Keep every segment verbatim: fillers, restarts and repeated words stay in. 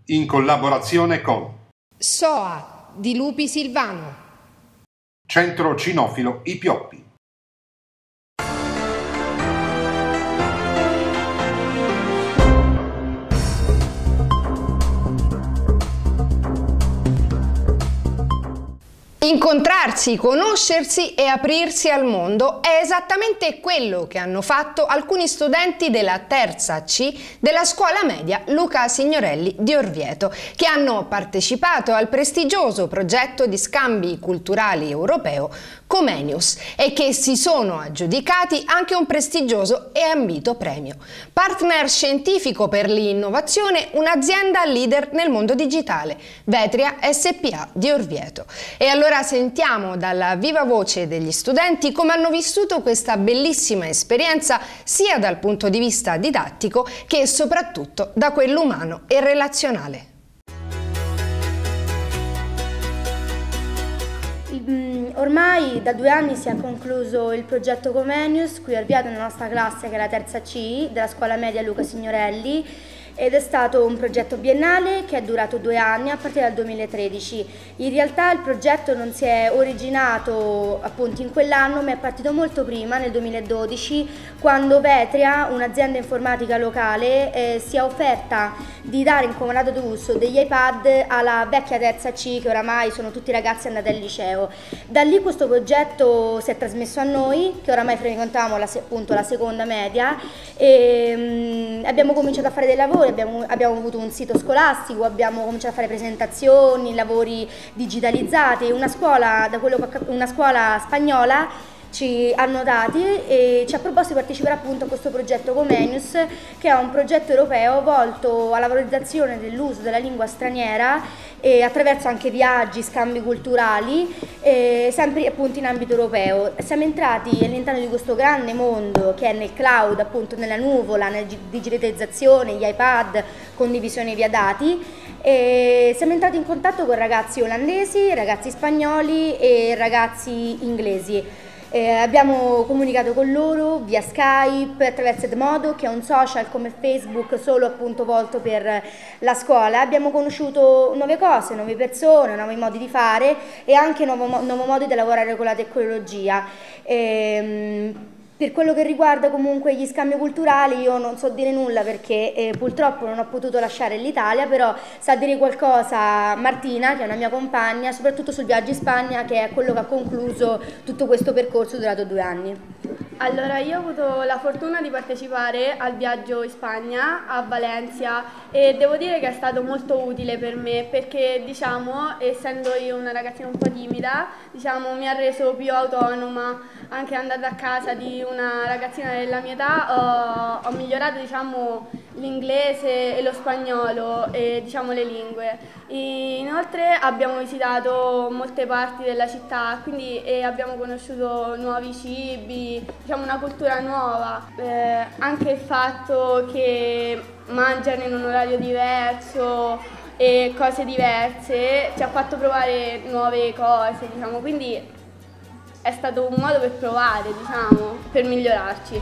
in collaborazione con S O A di Lupi Silvano, Centro Cinofilo I Pioppi. Incontrarsi, conoscersi e aprirsi al mondo è esattamente quello che hanno fatto alcuni studenti della terza C della scuola media Luca Signorelli di Orvieto, che hanno partecipato al prestigioso progetto di scambi culturali europeo Comenius e che si sono aggiudicati anche un prestigioso e ambito premio. Partner scientifico per l'innovazione, un'azienda leader nel mondo digitale, Vetria S P A di Orvieto. E allora sentiamo dalla viva voce degli studenti come hanno vissuto questa bellissima esperienza sia dal punto di vista didattico che soprattutto da quello umano e relazionale. Ormai da due anni si è concluso il progetto Comenius qui a Orvieto nella nostra classe, che è la terza C della scuola media Luca Signorelli, ed è stato un progetto biennale che è durato due anni a partire dal duemilatredici. In realtà il progetto non si è originato appunto in quell'anno, ma è partito molto prima, nel duemiladodici, quando Vetria, un'azienda informatica locale, eh, si è offerta di dare in comodato d'uso degli iPad alla vecchia terza C, che oramai sono tutti ragazzi andati al liceo. Da lì questo progetto si è trasmesso a noi, che oramai frequentavamo la, appunto la seconda media, e mh, abbiamo cominciato a fare dei lavori. Abbiamo, abbiamo avuto un sito scolastico, abbiamo cominciato a fare presentazioni, lavori digitalizzati. Una scuola, da quello che, una scuola spagnola ci ha notati e ci ha proposto di partecipare appunto a questo progetto Comenius, che è un progetto europeo volto alla valorizzazione dell'uso della lingua straniera e attraverso anche viaggi, scambi culturali, e sempre appunto in ambito europeo. Siamo entrati all'interno di questo grande mondo che è nel cloud, appunto nella nuvola, nella digitalizzazione, gli iPad, condivisione via dati, e siamo entrati in contatto con ragazzi olandesi, ragazzi spagnoli e ragazzi inglesi. Eh, abbiamo comunicato con loro via Skype, attraverso Edmodo, che è un social come Facebook solo appunto volto per la scuola. Abbiamo conosciuto nuove cose, nuove persone, nuovi modi di fare e anche nuovo, nuovo modo di lavorare con la tecnologia. Ehm, Per quello che riguarda comunque gli scambi culturali io non so dire nulla perché eh, purtroppo non ho potuto lasciare l'Italia, però sa dire qualcosa Martina, che è una mia compagna, soprattutto sul viaggio in Spagna, che è quello che ha concluso tutto questo percorso durato due anni. Allora, io ho avuto la fortuna di partecipare al viaggio in Spagna, a Valencia, e devo dire che è stato molto utile per me perché, diciamo, essendo io una ragazzina un po' timida, diciamo, mi ha reso più autonoma. Anche andando a casa di una ragazzina della mia età ho, ho migliorato, diciamo, l'inglese e lo spagnolo e, diciamo, le lingue. E inoltre abbiamo visitato molte parti della città, quindi e abbiamo conosciuto nuovi cibi, diciamo una cultura nuova. Eh, anche il fatto che mangiano in un orario diverso e cose diverse ci ha fatto provare nuove cose, diciamo, quindi è stato un modo per provare, diciamo, per migliorarci.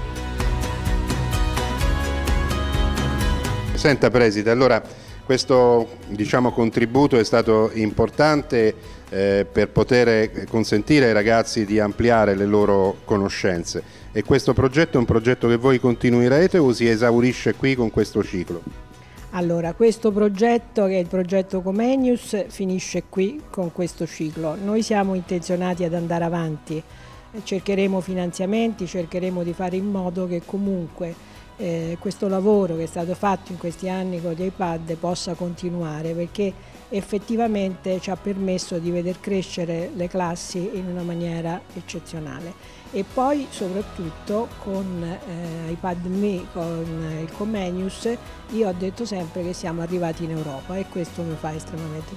Senta Preside, allora questo diciamo, contributo è stato importante eh, per poter consentire ai ragazzi di ampliare le loro conoscenze, e questo progetto è un progetto che voi continuerete o si esaurisce qui con questo ciclo? Allora, questo progetto, che è il progetto Comenius, finisce qui con questo ciclo. Noi siamo intenzionati ad andare avanti, cercheremo finanziamenti, cercheremo di fare in modo che comunque eh, questo lavoro che è stato fatto in questi anni con gli iPad possa continuare, perché effettivamente ci ha permesso di veder crescere le classi in una maniera eccezionale. E poi soprattutto con eh, iPadMe, con il Comenius, io ho detto sempre che siamo arrivati in Europa e questo mi fa estremamente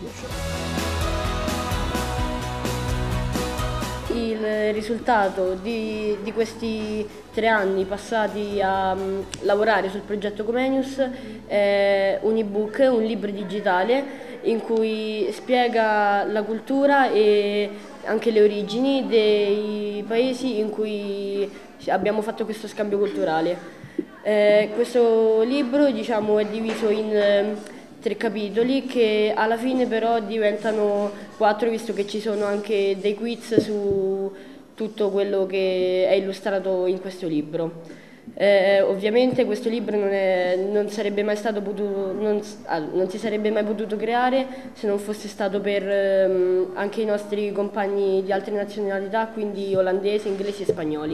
piacere. Il risultato di, di questi tre anni passati a um, lavorare sul progetto Comenius è un ebook, un libro digitale in cui spiega la cultura e anche le origini dei paesi in cui abbiamo fatto questo scambio culturale. Eh, questo libro, diciamo, è diviso in tre capitoli che alla fine però diventano quattro, visto che ci sono anche dei quiz su tutto quello che è illustrato in questo libro. Eh, ovviamente questo libro non, è, non, sarebbe mai stato potuto, non, non si sarebbe mai potuto creare se non fosse stato per ehm, anche i nostri compagni di altre nazionalità, quindi olandesi, inglesi e spagnoli.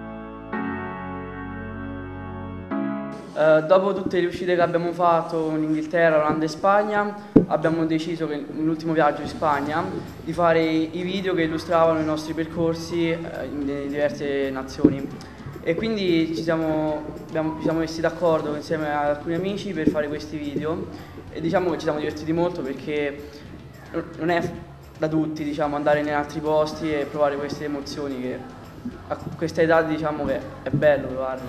Eh, dopo tutte le uscite che abbiamo fatto in Inghilterra, Olanda e Spagna, abbiamo deciso che nell'ultimo viaggio in Spagna di fare i video che illustravano i nostri percorsi eh, in diverse nazioni. E quindi ci siamo, abbiamo, ci siamo messi d'accordo insieme ad alcuni amici per fare questi video e diciamo che ci siamo divertiti molto perché non è da tutti, diciamo, andare in altri posti e provare queste emozioni che a questa età, diciamo, che è bello provarle.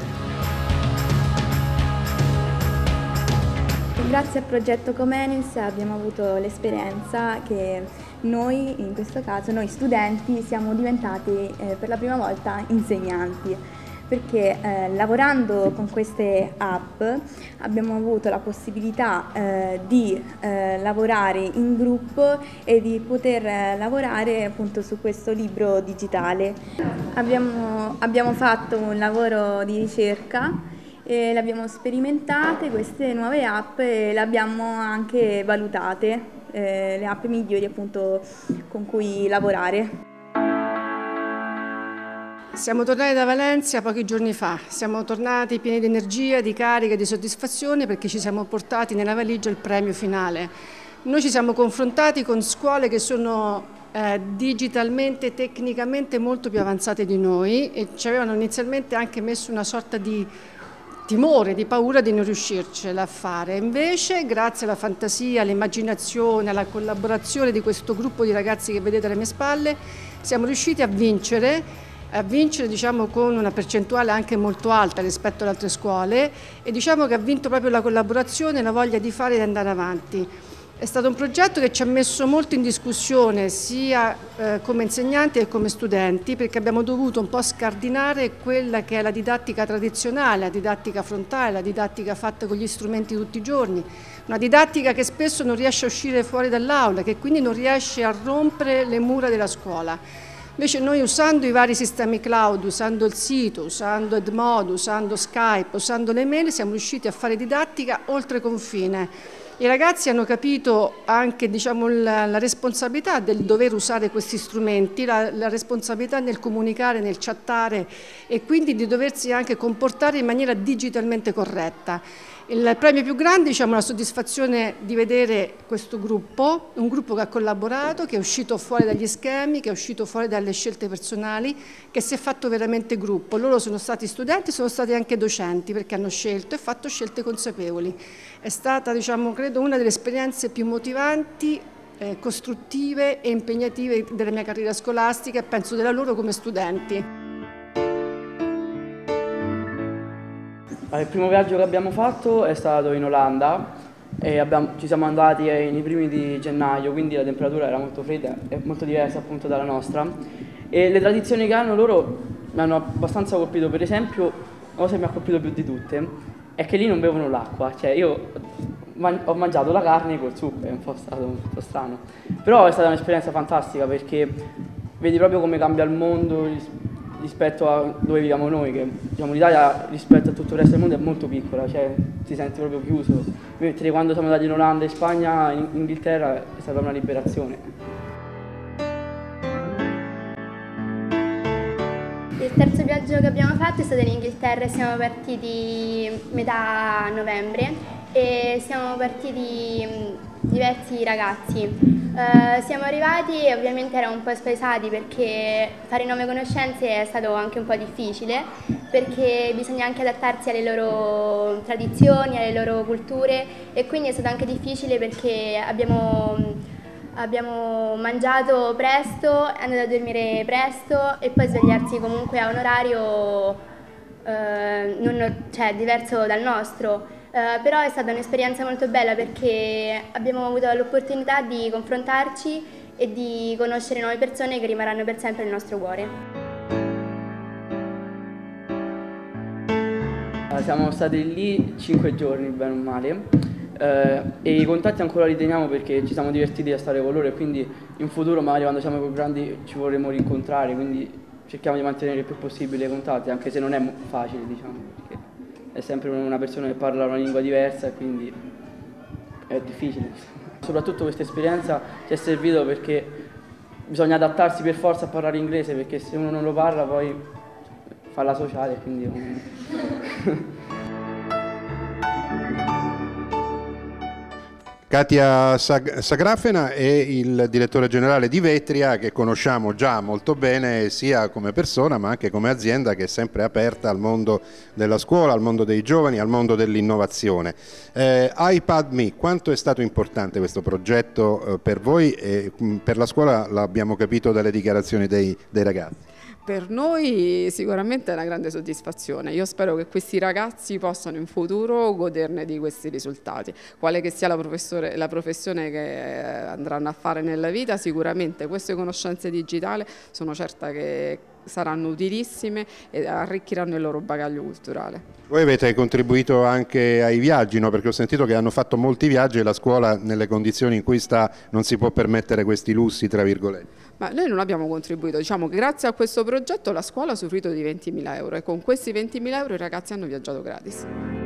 Grazie al progetto Comenius abbiamo avuto l'esperienza che noi, in questo caso, noi studenti, siamo diventati eh, per la prima volta insegnanti. Perché eh, lavorando con queste app abbiamo avuto la possibilità eh, di eh, lavorare in gruppo e di poter eh, lavorare appunto su questo libro digitale. Abbiamo, abbiamo fatto un lavoro di ricerca e le abbiamo sperimentate queste nuove app e le abbiamo anche valutate, eh, le app migliori appunto con cui lavorare. Siamo tornati da Valencia pochi giorni fa, siamo tornati pieni di energia, di carica, di soddisfazione perché ci siamo portati nella valigia il premio finale. Noi ci siamo confrontati con scuole che sono eh, digitalmente e tecnicamente molto più avanzate di noi e ci avevano inizialmente anche messo una sorta di timore, di paura di non riuscircela a fare. Invece, grazie alla fantasia, all'immaginazione, alla collaborazione di questo gruppo di ragazzi che vedete alle mie spalle, siamo riusciti a vincere a vincere diciamo, con una percentuale anche molto alta rispetto alle altre scuole e diciamo che ha vinto proprio la collaborazione e la voglia di fare e di andare avanti. È stato un progetto che ci ha messo molto in discussione sia eh, come insegnanti che come studenti perché abbiamo dovuto un po' scardinare quella che è la didattica tradizionale, la didattica frontale, la didattica fatta con gli strumenti tutti i giorni, una didattica che spesso non riesce a uscire fuori dall'aula, che quindi non riesce a rompere le mura della scuola. Invece noi usando i vari sistemi cloud, usando il sito, usando Edmodo, usando Skype, usando le mail, siamo riusciti a fare didattica oltre confine. I ragazzi hanno capito anche diciamo, la, la responsabilità del dover usare questi strumenti, la, la responsabilità nel comunicare, nel chattare e quindi di doversi anche comportare in maniera digitalmente corretta. Il premio più grande diciamo, è la soddisfazione di vedere questo gruppo, un gruppo che ha collaborato, che è uscito fuori dagli schemi, che è uscito fuori dalle scelte personali, che si è fatto veramente gruppo. Loro sono stati studenti, sono stati anche docenti perché hanno scelto e fatto scelte consapevoli. È stata, diciamo, credo, una delle esperienze più motivanti, eh, costruttive e impegnative della mia carriera scolastica e penso della loro come studenti. Il primo viaggio che abbiamo fatto è stato in Olanda e abbiamo, ci siamo andati nei primi di gennaio, quindi la temperatura era molto fredda e molto diversa appunto dalla nostra e le tradizioni che hanno loro mi hanno abbastanza colpito. Per esempio, una cosa che mi ha colpito più di tutte è che lì non bevono l'acqua, cioè io ho mangiato la carne col succo, è un po' stato un po' strano, però è stata un'esperienza fantastica perché vedi proprio come cambia il mondo rispetto a dove viviamo noi, che diciamo, l'Italia rispetto a tutto il resto del mondo è molto piccola, cioè ti senti proprio chiuso, mentre quando siamo andati in Olanda, in Spagna, in Inghilterra è stata una liberazione. Il terzo viaggio che abbiamo fatto è stato in Inghilterra, siamo partiti metà novembre e siamo partiti diversi ragazzi. Uh, siamo arrivati e ovviamente eravamo un po' spaesati perché fare nuove conoscenze è stato anche un po' difficile perché bisogna anche adattarsi alle loro tradizioni, alle loro culture e quindi è stato anche difficile perché abbiamo, abbiamo mangiato presto, è andato a dormire presto e poi svegliarsi comunque a un orario uh, non, cioè, diverso dal nostro. Uh, però è stata un'esperienza molto bella perché abbiamo avuto l'opportunità di confrontarci e di conoscere nuove persone che rimarranno per sempre nel nostro cuore. Siamo stati lì cinque giorni, bene o male, eh, e i contatti ancora li teniamo perché ci siamo divertiti a stare con loro e quindi in futuro magari quando siamo più grandi ci vorremmo rincontrare, quindi cerchiamo di mantenere il più possibile i contatti, anche se non è facile, diciamo, perché è sempre una persona che parla una lingua diversa e quindi è difficile. Soprattutto questa esperienza ci è servito perché bisogna adattarsi per forza a parlare inglese, perché se uno non lo parla poi fa la sociale, quindi Katia Sagrafena è il direttore generale di Vetria, che conosciamo già molto bene sia come persona ma anche come azienda, che è sempre aperta al mondo della scuola, al mondo dei giovani, al mondo dell'innovazione. Eh, iPadMe, quanto è stato importante questo progetto eh, per voi e mh, per la scuola? L'abbiamo capito dalle dichiarazioni dei, dei ragazzi. Per noi sicuramente è una grande soddisfazione. Io spero che questi ragazzi possano in futuro goderne di questi risultati. Quale che sia la, la professione che andranno a fare nella vita, sicuramente queste conoscenze digitali sono certa che saranno utilissime e arricchiranno il loro bagaglio culturale. Voi avete contribuito anche ai viaggi, no? Perché ho sentito che hanno fatto molti viaggi e la scuola, nelle condizioni in cui sta, non si può permettere questi lussi, tra virgolette. Ma noi non abbiamo contribuito, diciamo che grazie a questo progetto la scuola ha usufruito di ventimila euro e con questi ventimila euro i ragazzi hanno viaggiato gratis.